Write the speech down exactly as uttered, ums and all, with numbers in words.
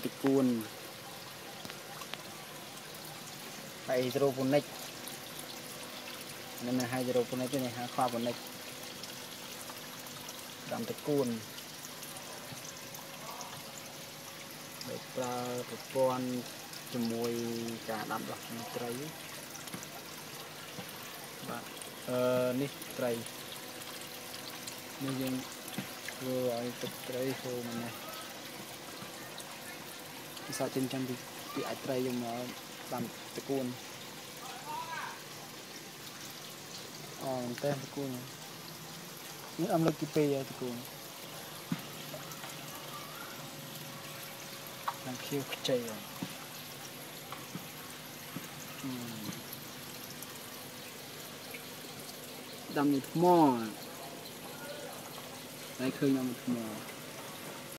tịch cuốn hydroponic nên là hydroponic này ha khoa bonic đầm tịch cuốn để ra một con chùm mùi cả đầm lọc trái bạn ờ nít trái này nhưng vừa tịch trái khô mình này sao trên chân thì bị ái trái dùng nó làm tịch cuốn ờ tên tịch cuốn những âm lực kịp tịch cuốn đang khiêu chạy rồi đâm một mò đây khơi là một mò